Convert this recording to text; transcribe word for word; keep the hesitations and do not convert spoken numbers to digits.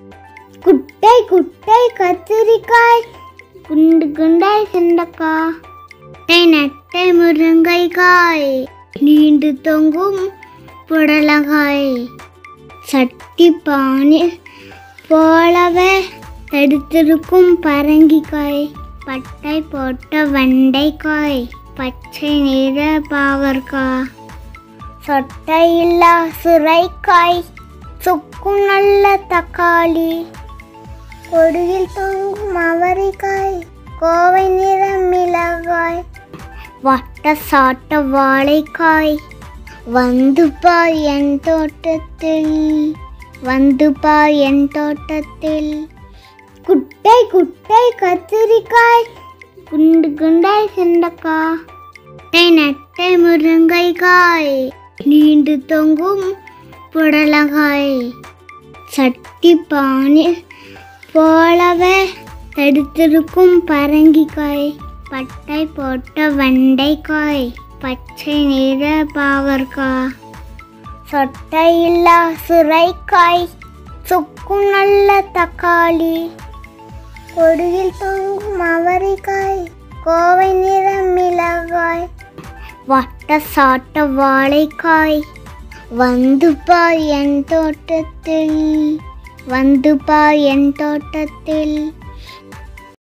குட்டை குட்டை கத்திரிக்காய், குண்டு குண்டாய் சுண்டக்காய், நட்டை நட்டை முருங்கைக்காய், நீண்டு தொங்கும் புடலங்காய், சட்டி பானை போலவே தடுத்திருக்கும் பரங்கிக்காய், பட்டை போட்ட வெண்டைக்காய், பச்சை நிற பாவற்காய், சொட்டையில்லா சுரைக்காய், சுக்கும் நல்ல தக்காளி, கொடியில் தொங்கும் அவரைக்காய், கோவை நிற மிளகாய், வட்ட சாட்ட வாழைக்காய், வந்து பார் என் தோட்டத்தில், வந்து பார் என் தோட்டத்தில். குட்டை குட்டை கத்திரிக்காய், குண்டு குண்டாய் சுண்டக்காய், நட்டை நட்டை முருங்கைக்காய், நீண்டு தொங்கும் புடலங்காய், சட்டி பானை போலவே தடுத்திருக்கும் பரங்கிக்காய், பட்டை போட்ட வெண்டைக்காய், பச்சை நிற பாவற்காய், சொட்டையில்லா சுரைக்காய், சுக்கும் நல்ல தக்காளி, கொடியில் தொங்கும் அவரைக்காய், கோவை நிற மிளகாய், வட்ட சாட்ட வாழைக்காய், வந்து பார் என் தோட்டத்தில், வந்து பார் என் தோட்டத்தில்.